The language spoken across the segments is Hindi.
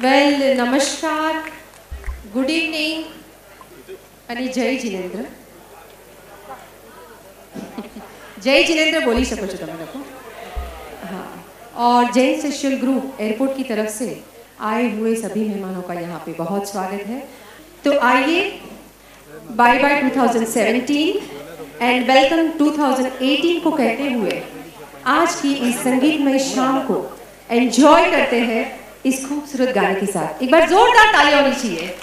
वेल नमस्कार, गुड इवनिंग અને જય જિનેન્દ્ર. जय जिनेंद्र बोली सको છો તમે લોકો. हाँ, और जैन सोशल ग्रुप एयरपोर्ट की तरफ से आए हुए सभी मेहमानों का यहाँ पे बहुत स्वागत है. तो आइए बाय बाय 2017 एंड वेलकम 2018 को कहते हुए आज की इस संगीतमय शाम को एंजॉय करते हैं इस खूबसूरत गाने के साथ. एक बार जोरदार तालियां होनी चाहिए.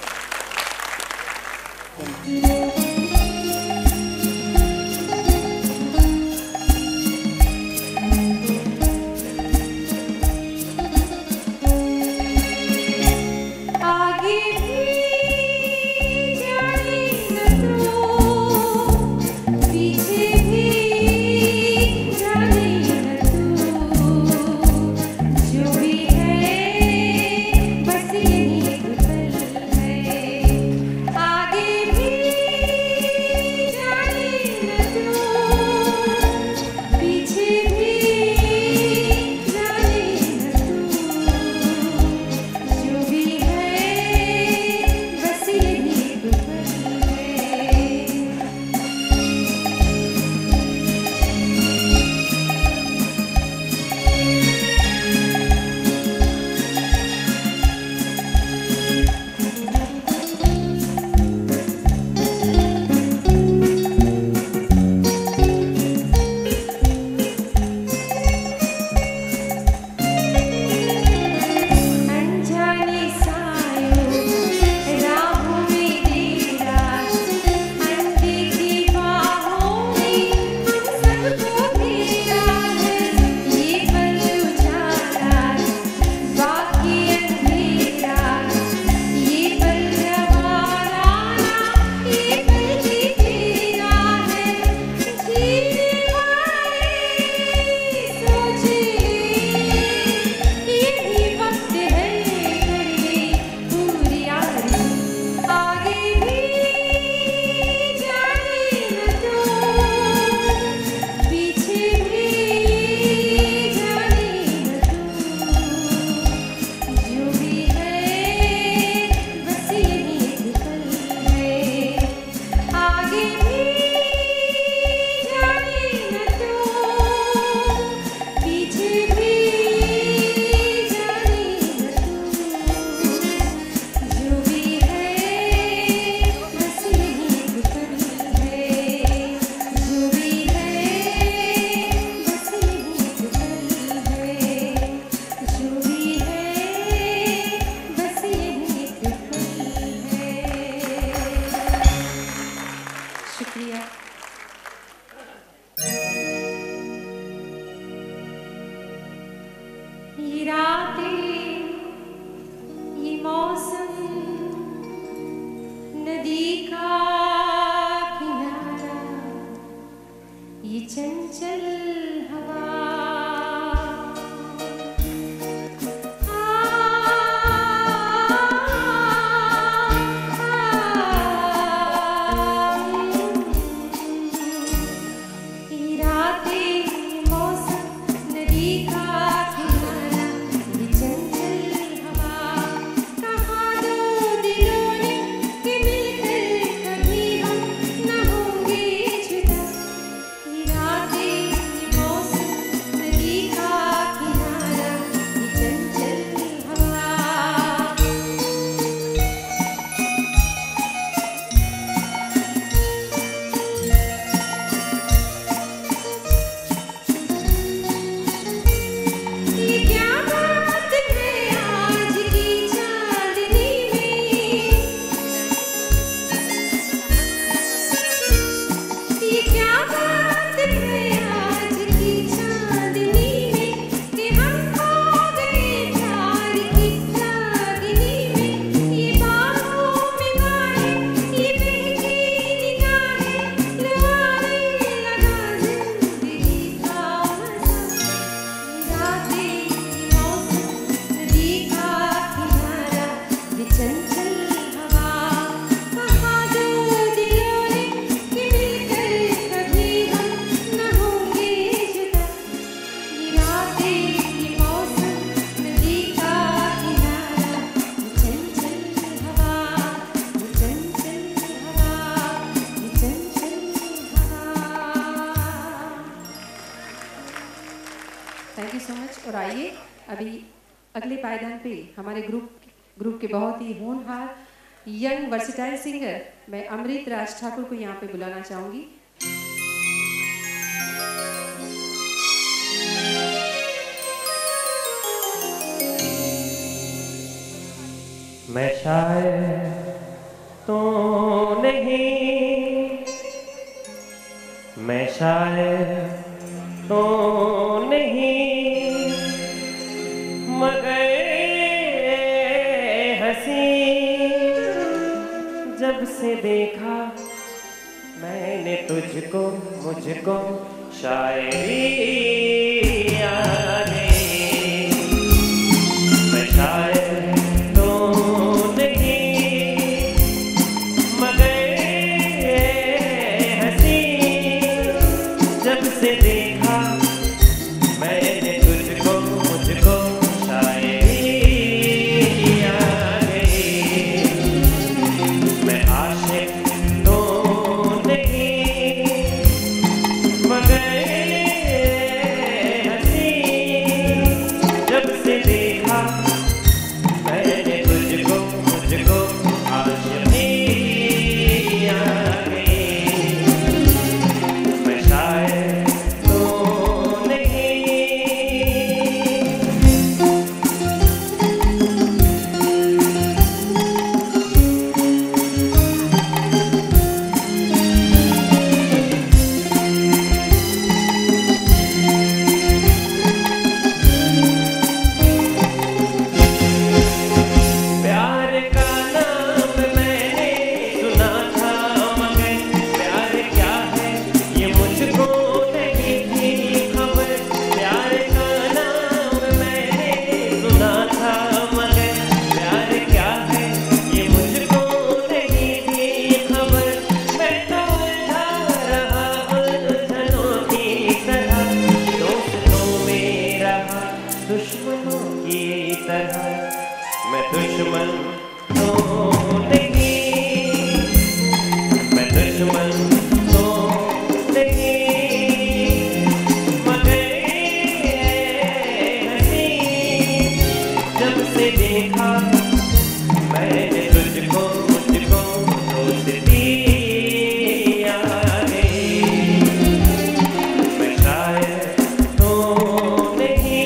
Thank you so much. और आइए अभी अगले पायदान पे हमारे ग्रुप के बहुत ही होनहार यंग वर्सेटाइल सिंगर मैं अमृत राज ठाकुर को यहाँ पे बुलाना चाहूँगी। मैं शायद तो नहीं, मैं शायद तो नहीं, मगर हंसी जब से देखा मैंने तुझको मुझको शायरी आ गई। मैं शायद तो नहीं, मगर हंसी जब से देखा मैंने तुझको मुझको शायरी आ गई। मैं आशिक तो नहीं, मगर हंसी जब से देखा मैंने तुझको मुझको आशिकी आ गई। मैं शायद तो नहीं। प्यार का नाम मैंने सुना था, मगर प्यार क्या है ये मुझको नहीं थी खबर। प्यार का नाम मैंने सुना था, मगर प्यार क्या है ये मुझको नहीं थी खबर। मैं तो उलझा रहा उलझनों की तरह, दोस्तों में रहा दुश्मनों की तरह। मैं दुश्मन तो नहीं, मैं दुश्मन तो नहीं, मगर हंसी जब से देखा मैंने तुझको मुझको दोस्ती आ गई। मैं शायद तो नहीं।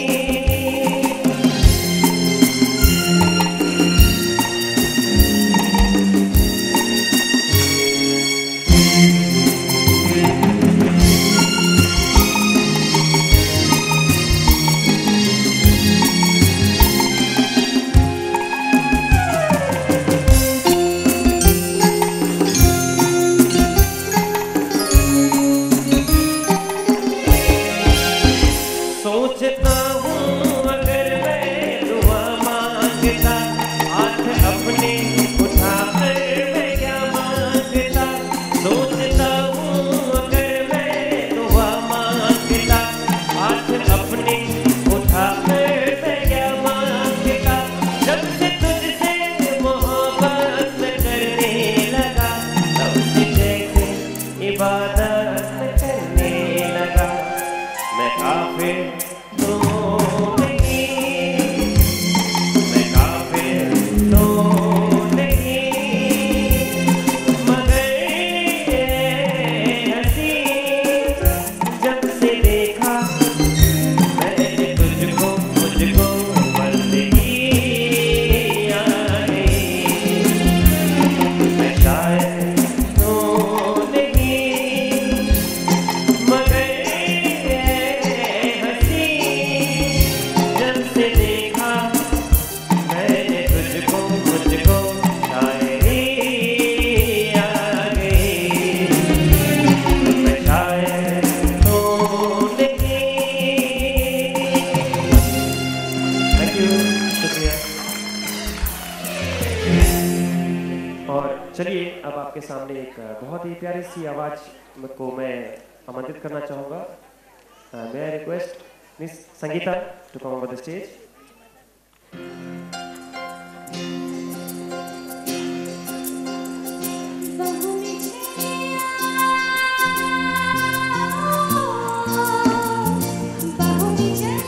सोचता हूँ अगर मैं दुआ मांगता, हाथ अपने उठा कर मैं क्या मांगता। सोचता हूँ अगर मैं दुआ मांगता, हाथ अपने उठा कर मैं क्या मांगता। जब से तुझसे मोहब्बत मैं करने लगा, तब से जैसे इबादत मैं करने लगा। मैं काफिर तो नहीं, मैं काफिर तो नहीं, मगर हंसी जब से देखा मैंने तुझको मुझको बंदगी आ गई। मैं शायद तो नहीं, मगर हंसी जब से देखा मैंने तुझको मुझको शायरी आ गई। मैं शायद तो नहीं। थैंक यू, शुक्रिया। और चलिए अब आपके सामने एक बहुत ही प्यारी सी आवाज को मैं आमंत्रित करना चाहूँगा। May I request Miss Sangeeta to come over the stage? बाहों में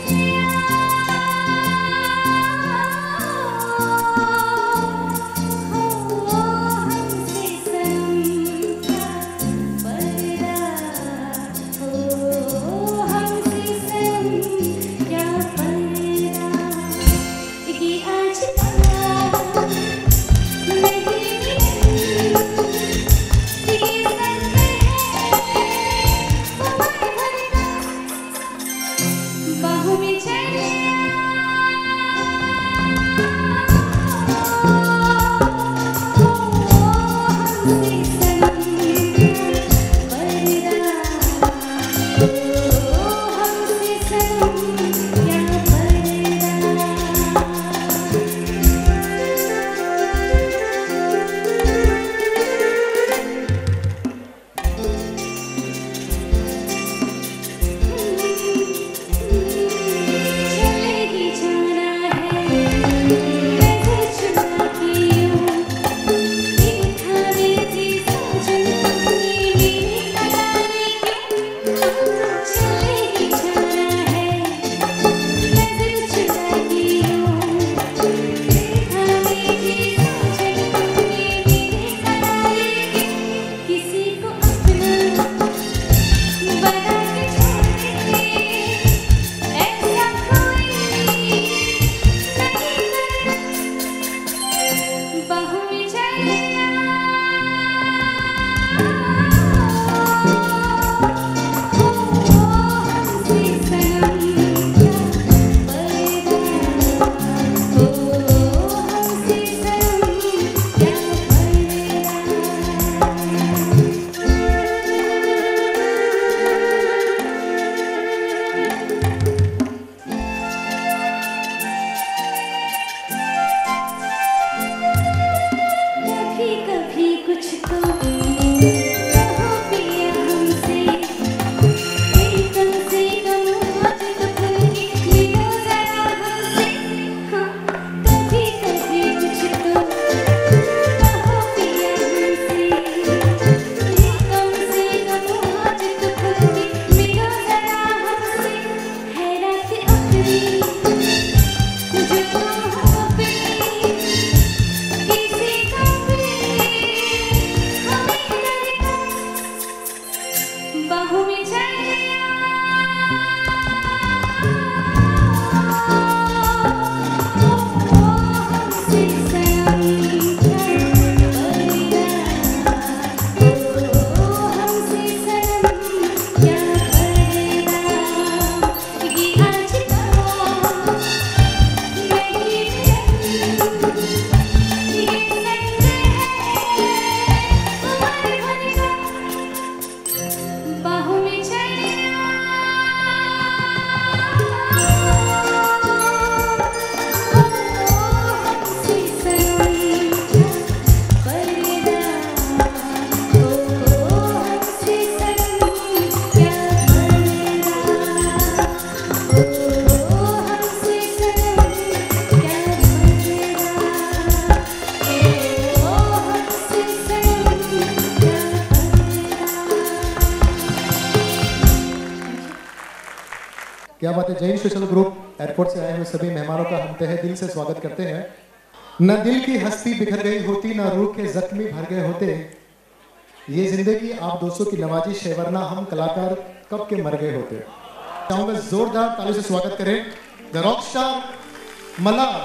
क्या बात है। जैन सोशल ग्रुप एयरपोर्ट से आए हुए सभी मेहमानों का हम तहे दिल से स्वागत करते हैं। न दिल की हस्ती बिखर गई होती, न रूह के जख्मी भर गए होते, ये जिंदगी आप दोस्तों की नवाजिश है, वरना हम कलाकार कब के मर गए होते। चाहूंगा जोरदार ताली से स्वागत करें the rock star Malhar.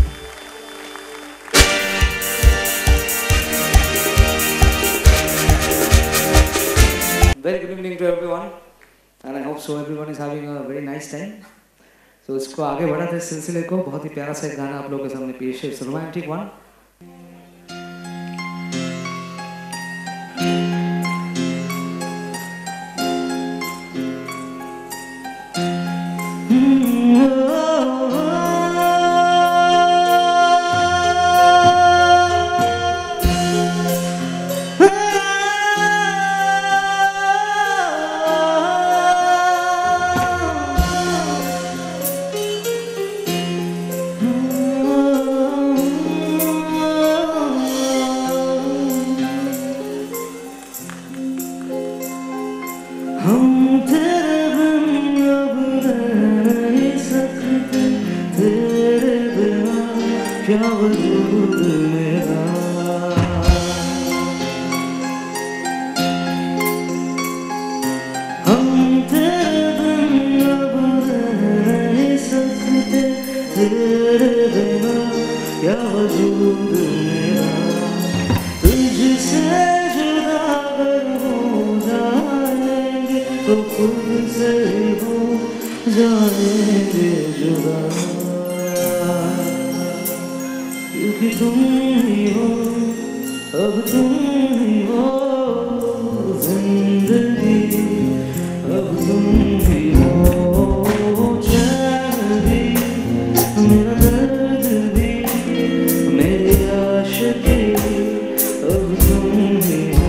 Very good evening to everyone, and I hope so everyone is having a very nice time. So इसको आगे बढ़ाते हैं सिलसिले को। बहुत ही प्यारा सा एक गाना आप लोगों के सामने पेश है, रोमांटिक वन। हम तेरे बिन अब रह नहीं सकते, तेरे बिना क्या वजूद मेरा। हम तेरे बिन अब रह नहीं सकते, तेरे बिना क्या वजूद मेरा। तुझसे जुदा अगर हो जाएंगे तो खुद से हो जाएंगे जुदा, क्योंकि तुम ही हो, अब तुम ही हो जिंदगी, अब तुम ही हो चैन भी, मेरा दर्द भी, मेरी आशिकी, अब तुम ही हो।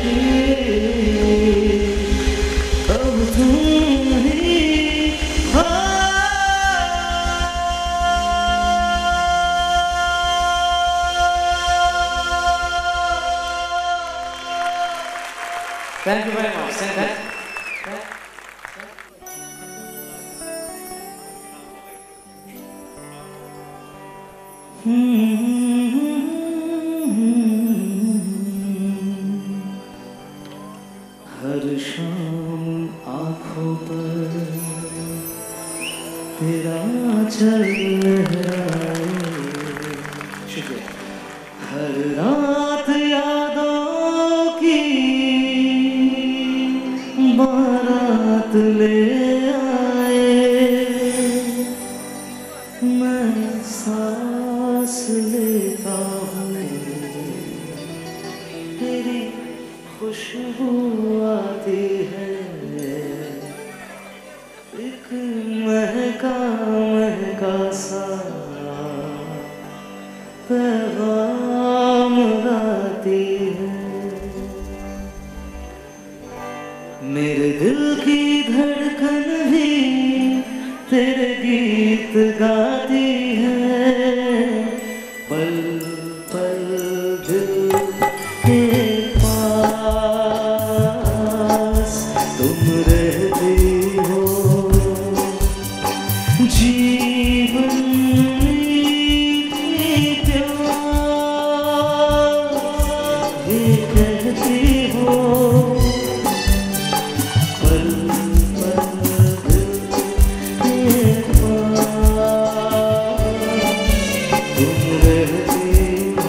अब तुम ही हो। Thank you very much. Thank you. हर शाम आँखों पर तेरा चल लहराए, शुक्रिया। हर रात यादों की बारात ले आए, मैं सांस लेता हूँ तेरी खुशबू आती है, एक महका महका सा पैगाम गाती है। मेरे दिल की धड़कन भी तेरे गीत गाती है, पल पल दिल के पास तुम रहती हो, जीवन की प्यास ये कहती हो, पल पल दिल के पास तुम रहती हो।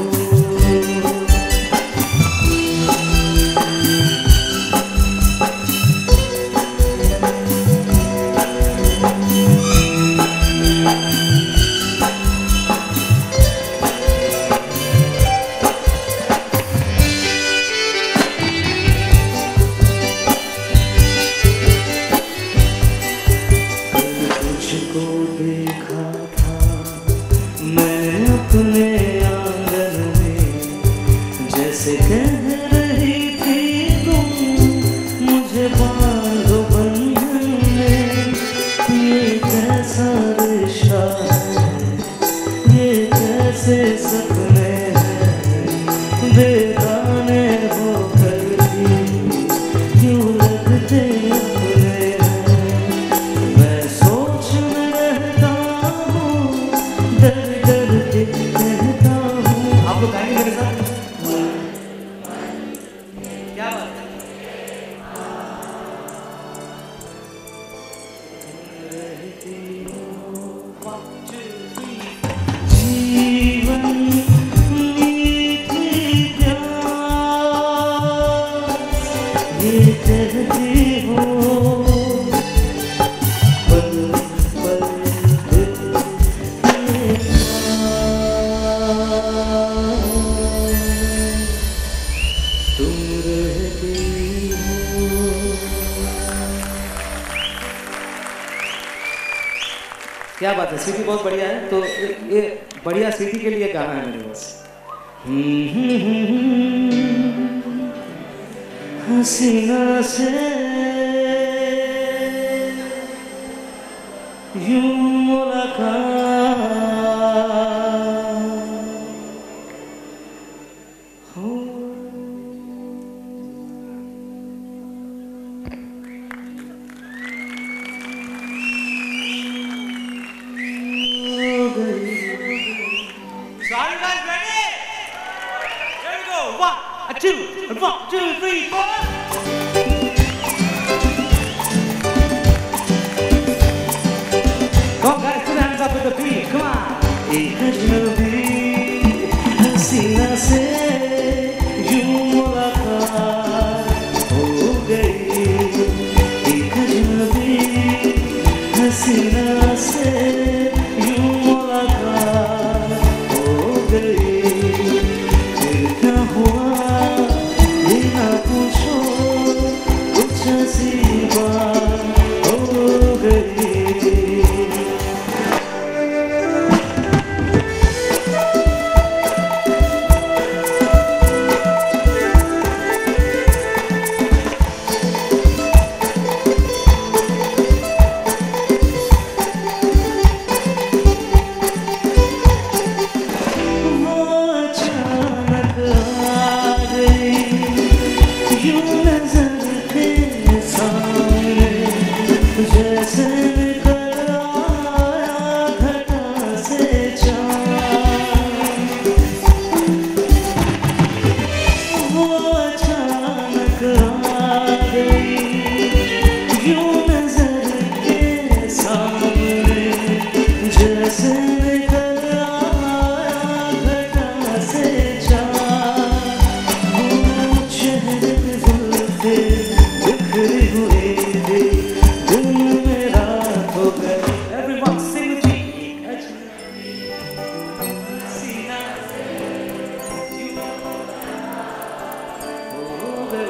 तुझको देखा था मैं अपने आंगन में, जैसे कह रही थी तुम मुझे बांधो बंधन में। ये कैसा रिश्ता है, ये कैसे सपने हैं, बेगाने होकर भी क्यों लगते अपने हैं। मैं सोच में रहता हूँ, डर डर के कहता हूँ। आप लोग गाएंगे मेरे साथ? क्या बात है? जीवन मीठी प्यास ये कहती हो, पल पल दिल के पास तुम रहती हो। क्या बात है, सीटी बहुत बढ़िया है। तो ये बढ़िया सीटी के लिए गाना है मेरे पास। हसीना से यूं मुलाकात हो गई। So are you guys ready? Here we go. 1, 2, 1, 2, 3, 4. Come on guys, put your hands up with the beat. Come on. एक अजनबी हसीना से यूं मुलाकात हो गई, एक अजनबी हसीना से यूं मुलाकात हो गई। फिर क्या हुआ ये ना पूछो, कुछ ऐसी बात हो गई।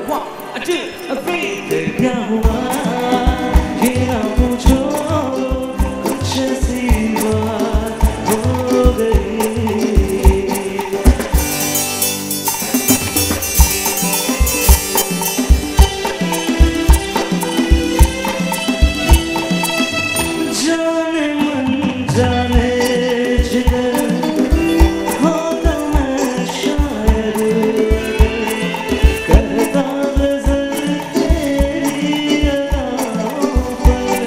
1 2 3 फिर क्या हुआ ये ना पूछो कुछ ऐसी बात हो गई जाने मन जाने जिगर होता मैं शायद करता गज़ल तेरी अदाओं पर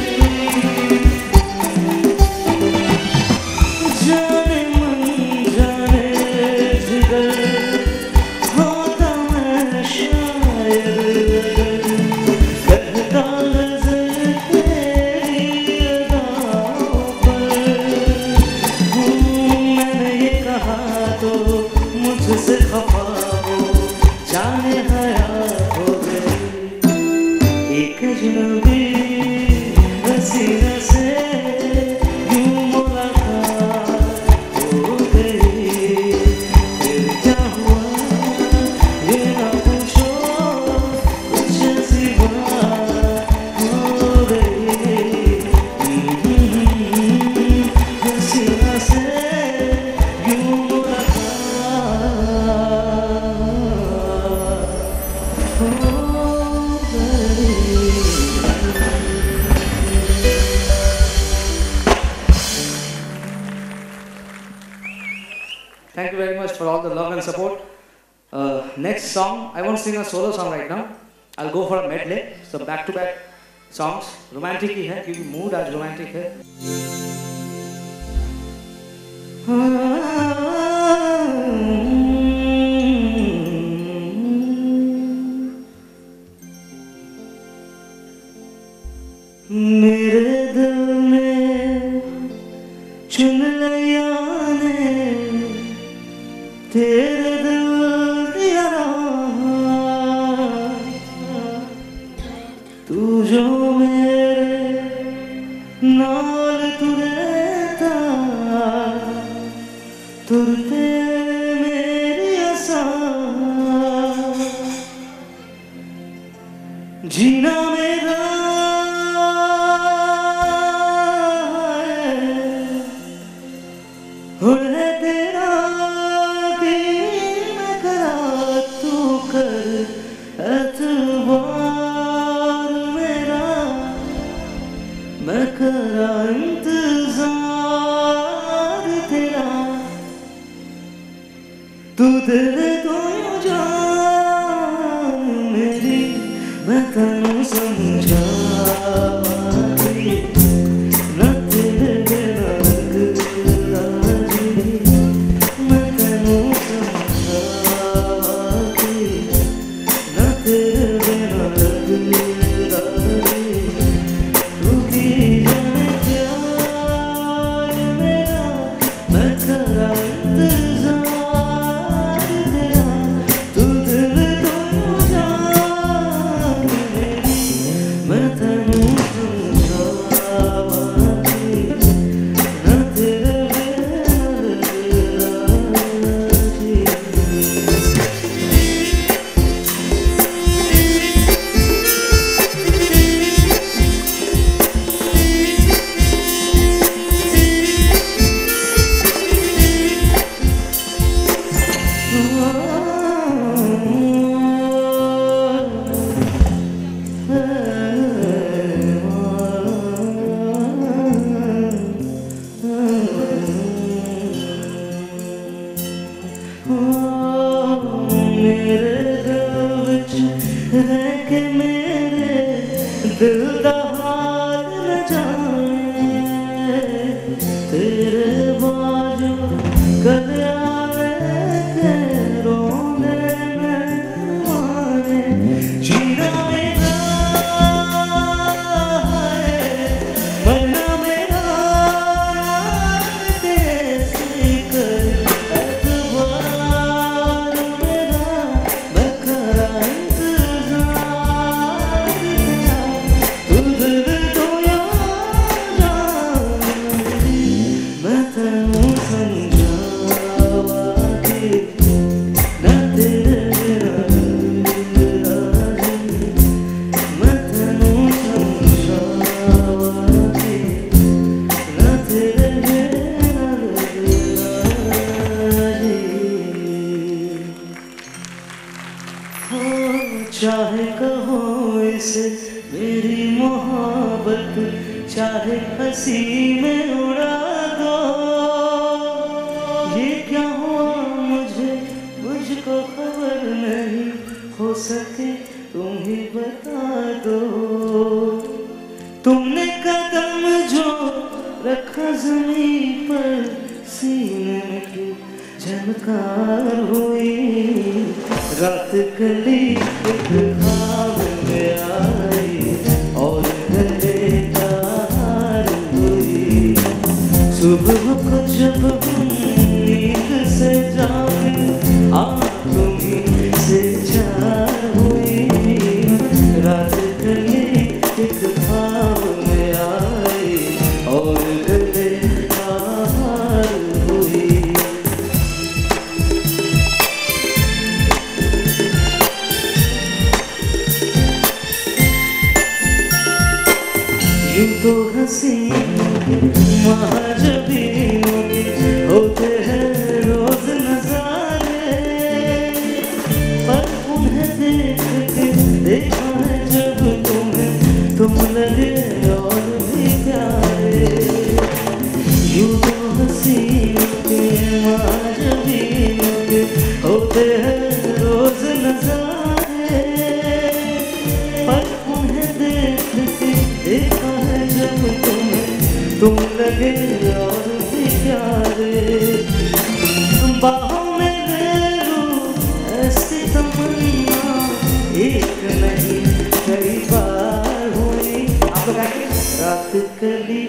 जाने मन जाने जिगर होता मैं शायद करता गज़ल तेरी अदाओं पर मैंने ये कहा तो मुझसे खफा हो जाने हयात हो गई एक अजनबी हसीना से यूं मुलाकात हो गई फिर क्या हुआ ये ना पूछो कुछ ऐसी बात हो गई हसीना से यूं मुलाकात हो गई Thank you very much for all the love and support. Next song, I won't sing a solo song right now. I'll go for a medley. So back-to-back songs. Romantic ही है क्योंकि mood आज romantic है. मेरे दिल में चुन लिया ने तेरे दिल दिया तू जो मेरे नाल तुरता तुरते मेरी आसा जीना मेरा है तेरा कि मैं करा तू कर एतबार मेरा मैं करा इंतजार तेरा तू दिल तो यूं जान मेरी मैं तन्नू समझा मैं चाहे कहो इसे मेरी मोहब्बत, चाहे हंसी में उड़ा दो। ये क्या हुआ मुझको खबर नहीं, हो सके तुम ही बता दो। तुमने कदम जो रखा जमीन पर, सीने में क्यों झनकार हुई। रात कली एक ख्वाब में आई और गले का हार हुई। सुबह को जब नींद से जागे, तुम्हीं से चार हुई। रात कली एक ख्वाब में आई और गले का हार हुई। यूं तो हंसी महाजबीनों के होते हैं रोज नजारे, पर उन्हें देख के देखा है जब तुम्हें, तुम लगे और भी प्यारे। यूं तो हंसी महाजबीनों के होते हैं रोज नजारे, पर उन्हें देख के देखा है जब तुम्हें, तुम लगे और भी प्यारे। बाहों में ले लूं ऐसी तमन्ना, एक नहीं कई बार हुई। आप लोग आएंगे। रात कली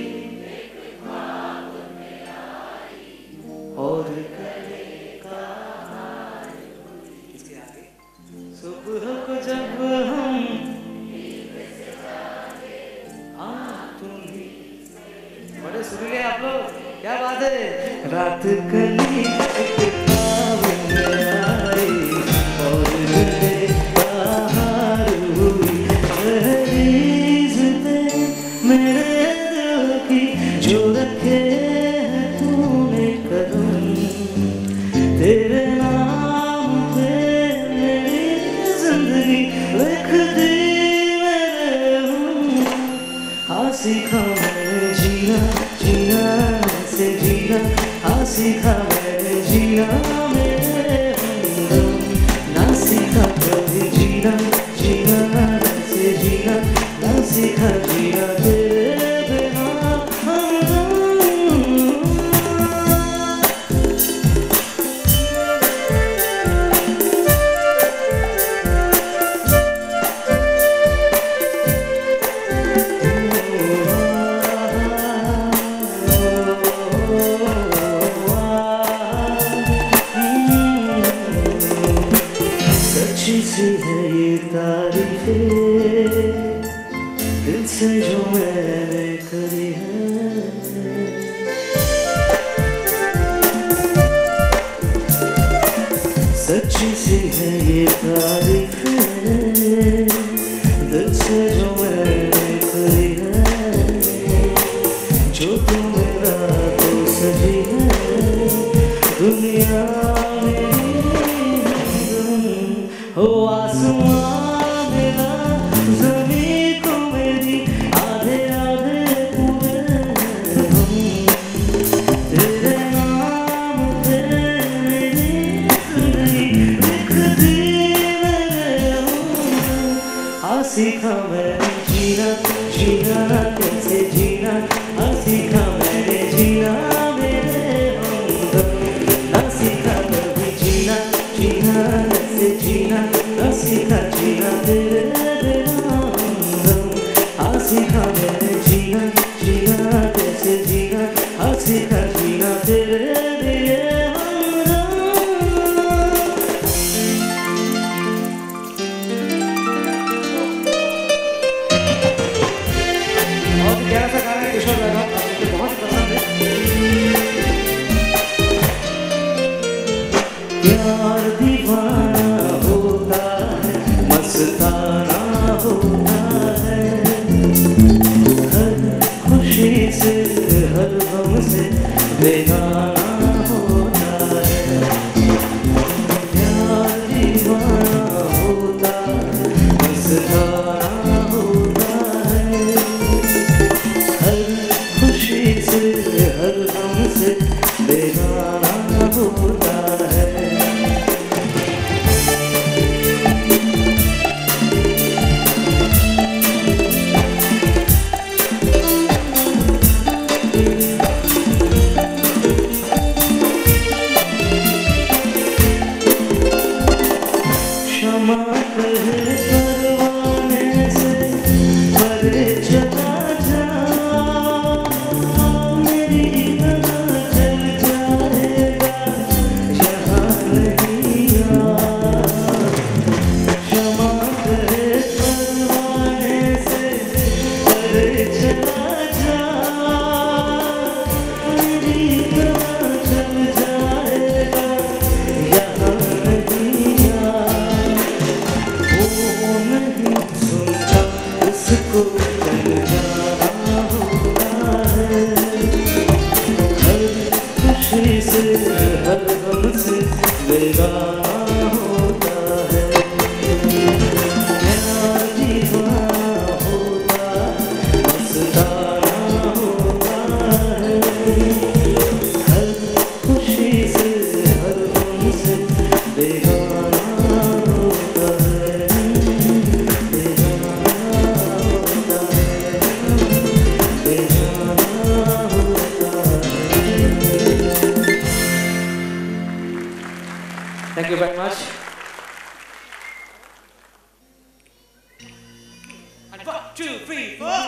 और गले का हार हुई। इसके आगे सुबह को जब हम बड़े सुरीले आप लोग, क्या बात है। रात कली एक ख्वाब में आई और गले का हार हुई। महरीज थे मेरे दिल की जो रखे हैं तूने कदम, तेरे नाम पे मेरी जिंदगी लिख दी मैंने। हाँ सीखा मैंने जीना, जीना से जीना। हाँ सीखा मैंने जीना मेरे हमदम, ना सीखा कभी जीना, जीना से जीना। ना सीखा जीना तेरे बिना हमदम। सच्ची सी है ये तारीफें दिल से जो मैंने करी है। सच्ची सी है ये तारीफें दिल से जो मैंने करी है। जो तू मेरा तो सही है दुनिया में। हो आसमां मेरा ज़मीं को मेरी आधे आधे पूरे हम। तेरे नाम पे मेरी जिंदगी लिख दी मैंने हम। हाँ सीखा मैंने जीना, जीना कैसे जीना। हाँ सीखा मैंने जीना मेरे हमदम, ना सीखा कभी जीना, जीना कैसे जीना। ना सीखा जीना तेरे बिना हमदम। हाँ सीखा मैंने जीना, जीना कैसे जीना। हाँ सीखा जीना तेरे लिए हमदम। बहुत प्यारा सा गाना है किशोर दा का, मुझे बहुत पसंद है। प्यार दीवाना होता है 2, 3, 4.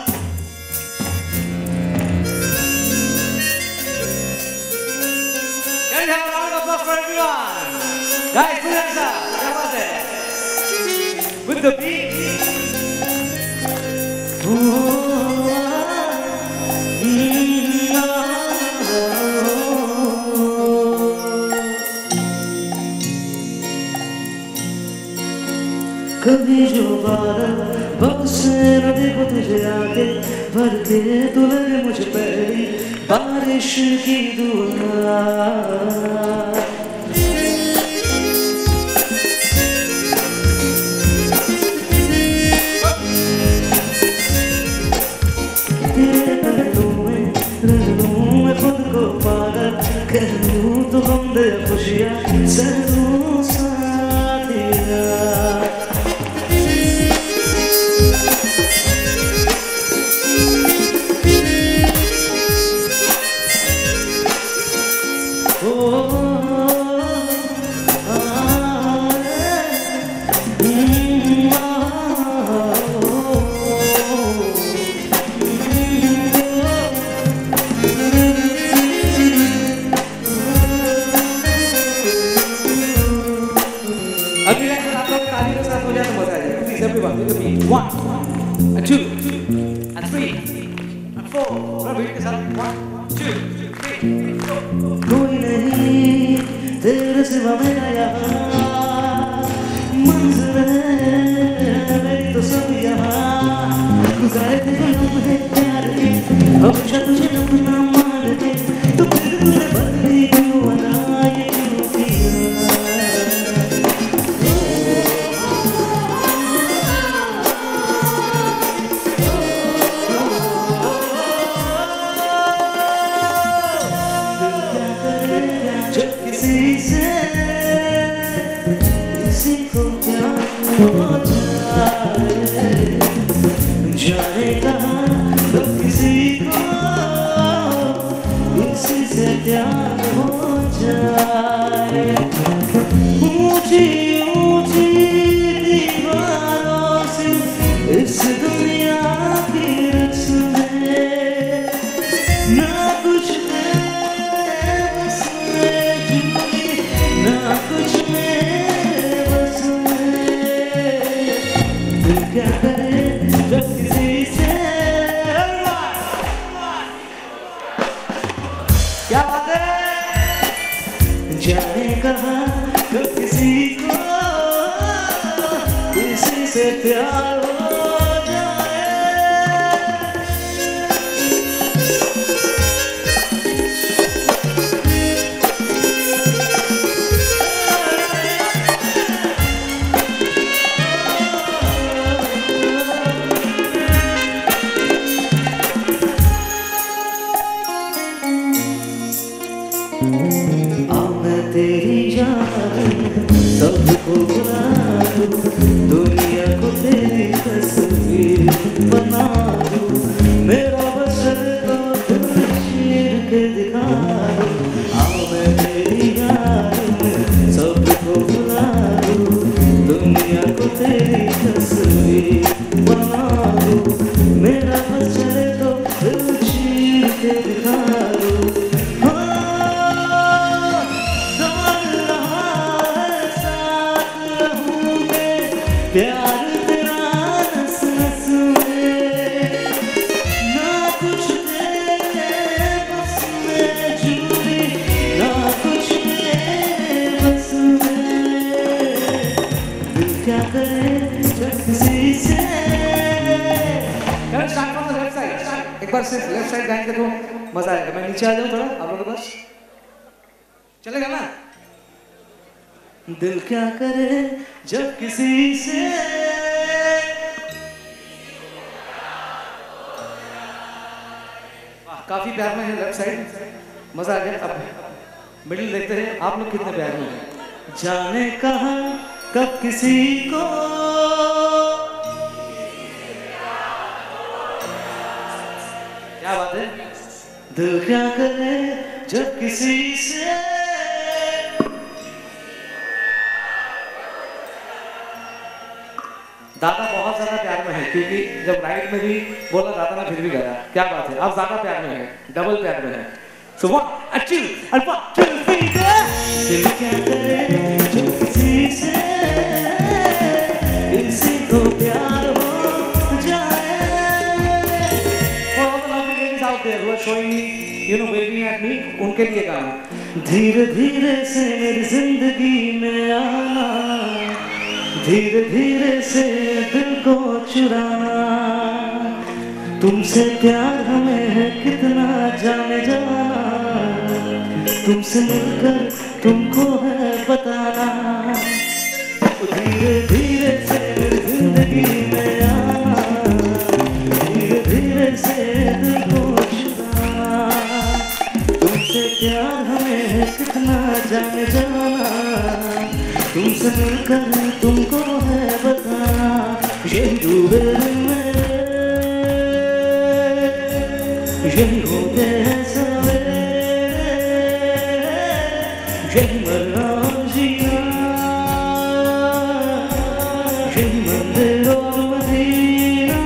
Can you have a round of applause for everyone? Guys, put your hands up. Come on there. With the beat. कभी जो बादल बरसे न देखो तुझे आके भर के तू लगे मुझे पहली बारिश की दुआ मैं खुद को पागल कर लूं तो गम दे खुशियाँ सह लूं साथिया अगली लाइन में आप लोग ताली के साथ हो जाए तो मजा आ जाएगा please everyone with the beat 1 and 2 and 3 and 4 और बीट के साथ 1 2 3 4 कोई नहीं तेरे सिवा मेरा यहाँ मंजिल है मेरी तो सब यहाँ गुजारे थे लम्हे प्यार के हमेशा तुझे अपना मान के तो फिर तुझे बदली क्यों बना ये क्यों किया जाने कहाँ तो किसी को इसी से प्यार हो जाए ऊंची ऊंची दीवारों से इस दुनिया की रस्में ना कुछ है बस में जुड़ी ना कुछ में बस में दिल क्या करे जब किसी से क्या बात है जाने कहाँ जब किसी को किसी से प्यार हो जाए तेरी जान सबको बुला दूं दुनिया को तेरी तस्वीर बना दूं मेरा बसर तो दिल चीर के दिखा दूं आओ मैं तेरी जान सबको बुला दूं दुनिया को तेरी तस्वीर बना दूं मेरा बसर तो दिल चीर के दिखा दूं प्यार तेरा नस नस में ना कुछ तेरे बस में जुड़ी ना कुछ मेरे बस में दिल क्या करे जब किसी से start from the left side एक बार सिर्फ लेफ्ट साइड गाएंगे तो मजा आएगा मैं नीचे आ जाऊं थोड़ा आप लोगों के पास चलेगा ना दिल क्या करे जब किसी से काफी प्यार में है लेफ्ट साइड मजा आ गया अब मिडिल देखते हैं आप लोग कितने प्यार में हैं जाने कहाँ कब किसी को क्या बात है दिल क्या करे जब किसी से दादा बहुत ज्यादा प्यार में है, क्योंकि जब राइट में भी बोला दादा ने फिर भी गया। क्या बात है, आप ज्यादा प्यार में है, डबल प्यार में है। So 1 2 1 2 3 दिल क्या करे जो किसी से इसी को प्यार हो जाए। all the lovely ladies out there who are showing me, you know, waving at me, उनके लिए गाना। धीरे धीरे से मेरी जिंदगी में आना, धीरे धीरे से दिल को चुराना, तुमसे प्यार हमें है कितना जाने जाना, तुमसे मिलकर तुमको है बताना। धीरे धीरे से मेरी जिंदगी में आना, धीरे धीरे से दिल को चुराना, तुमसे प्यार हमें है कितना जाने जाना, तुमसे मिलकर तुमको है बताना। यही डूबे में यही होते हैं सवेरे, यही मरना जीना, यही मंदिर और मदीना,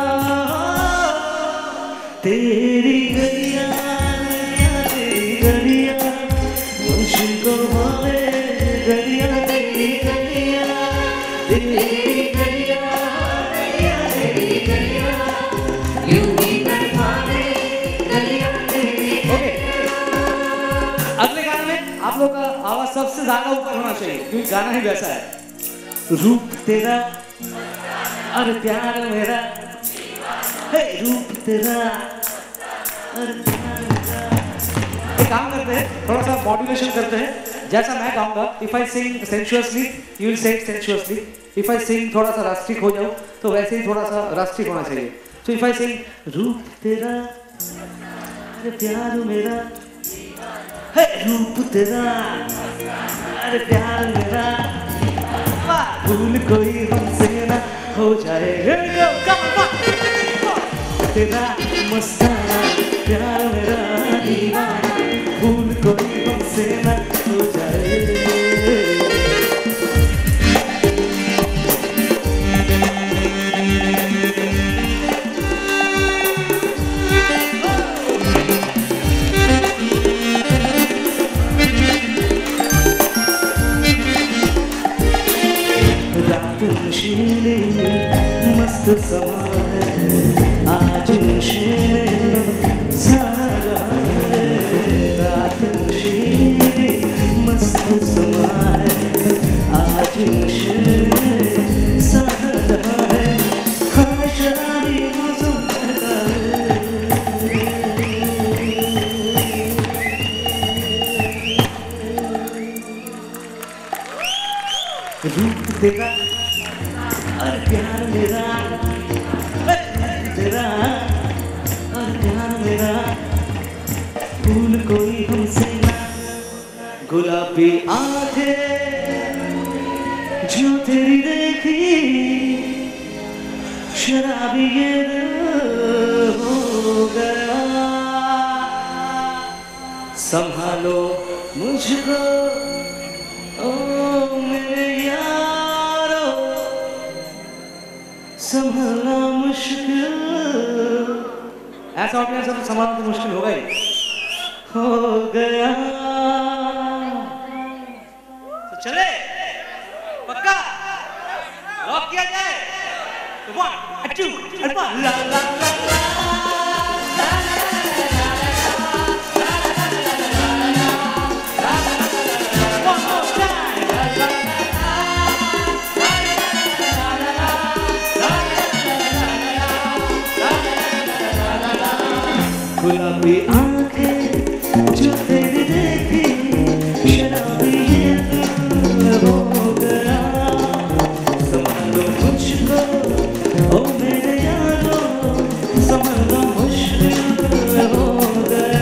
तेरी गलियां तेरी गलियां मुझे को भावे, गलियां तेरी गलियां तेरी गलियां तेरी गलियां यूं ही भावे गलियां तेरी। ओके, अगले गाने में आप लोग का आवाज सबसे ज्यादा ऊपर होना चाहिए, क्योंकि गाना ही वैसा है। रूप तेरा और प्यार मेरा, हे रूप तेरा और प्यार मेरा। एक काम करते हैं, थोड़ा सा मॉड्यूलेशन करते हैं। जैसा मैं गाऊंगा, if I sing sensuously you will sing sensuously, if I sing थोड़ा सा रास्टिक हो जाऊं तो वैसे ही थोड़ा सा रास्टिक होना चाहिए। सो इफ आई सिंग रूप तेरा अरे प्यार मेरा, हे रूप तेरा अरे प्यार मेरा, वाह भूल कोई हमसे ना हो जाए। तेरा मस्ताना प्यार मेरा दीवाना, भूल कोई हमसे ना हो जाए। रात नशीली मस्त समा है, आज नशे में सारा है, रात नशीली मस्त समा है, आज नशे में सारा है, हाँ शराबी मौसम है। रूप तेरा और प्यार मेरा, तेरा और प्यार मेरा, भूल कोई हमसे ना। गुलाबी आंखें जो तेरी देखी, शराबी ये दिल हो गया, संभालो मुझको ओ मेरे यारो, संभालना मुश्किल। ऐसा ऑडियंस सब संभालना तो मुश्किल होगा ही, हो गया। तो चले पक्का लॉक किया जाए। 1 2 1 ला ला ला ला। गुलाबी आंखें जो तेरी देखी, शराबी ये दिल हो गया, संभालो मुझको ओ मेरे यारो, संभालना मुश्किल हो गया।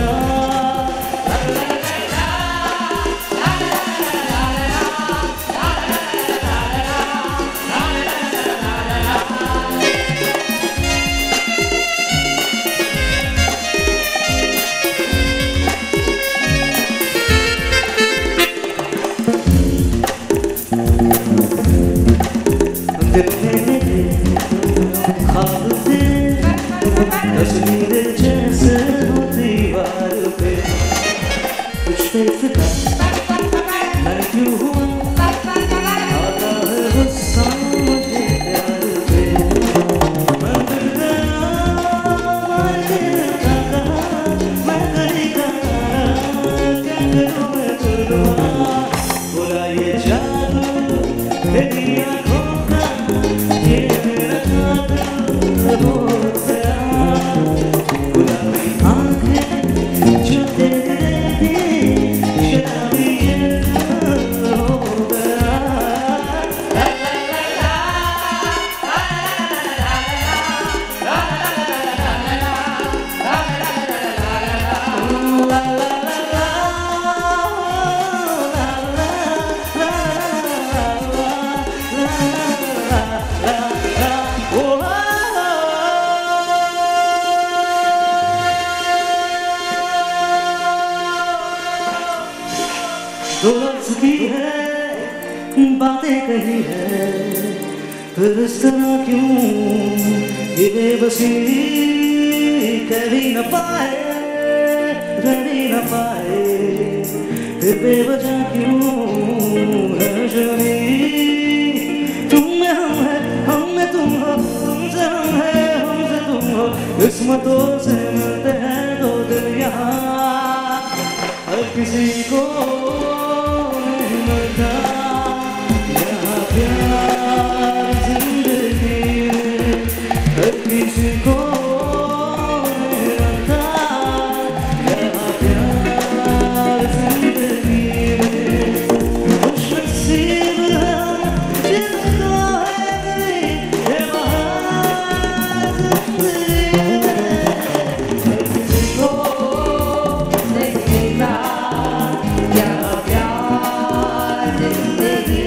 बातें कही है, फिर इस तरह क्यों ये बेबसी कह भी न पाए, रह भी न पाए, फिर बेवजह क्यों है शमी। तुम में हम है, हम में तुम हो, तुमसे हम है, हमसे तुम हो, किस्मतों से मिलते हैं दो दिल यहाँ। हर किसी को नहीं मिलता यहाँ प्यार जिंदगी में, हर किसी को नहीं मिलता यहाँ प्यार जिंदगी में। खुशनसीब है हम जिसको है ये बहार जिंदगी में, हर किसी को नहीं मिलता यहाँ प्यार जिंदगी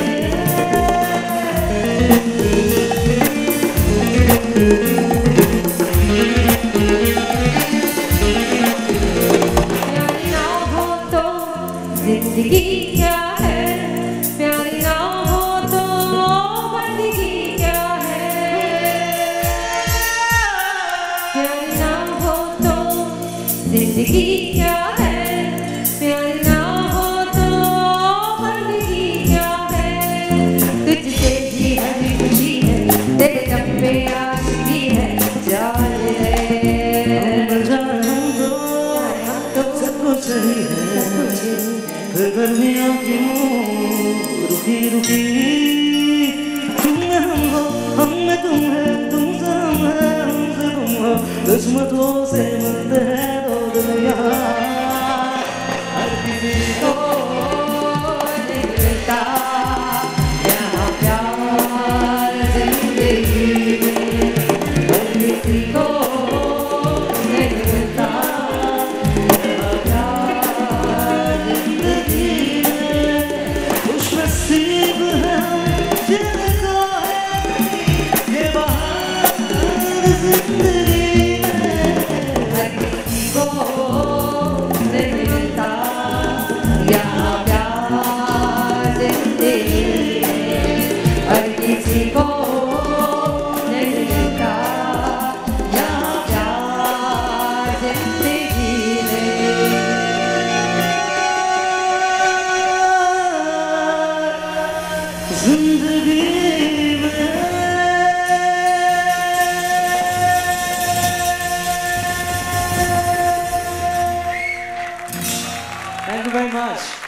प्यारी ना हो तो जिंदगी क्या है, प्यारी ना हो तो बंदगी क्या है, प्यारी ना हो तो जिंदगी क्या है, प्यारी ना हो तो बंदगी क्या है। तुझसे भी हरी खुशी है, तेरे दम पे आशिकी है, जान है सब कुछ सही है, फिर गर्मियाँ क्यों रुकी रुकी। तुम में हम हो, हम में तुम है, तुमसे हम है, हमसे तुम हो, किस्मतों से मिलते हैं दो दिल यहाँ। हर किसी को नहीं मिलता यहाँ प्यार जिंदगी में, हर किसी को नहीं मिलता यहाँ प्यार जिंदगी में। खुशनसीब है हम जिनको है ये बहार जिंदगी में, हर किसी को नहीं मिलता यहाँ प्यार जिंदगी में, हर किसी को नहीं मिलता यहाँ प्यार जिंदगी में। जिंदगी में। Thank you very much.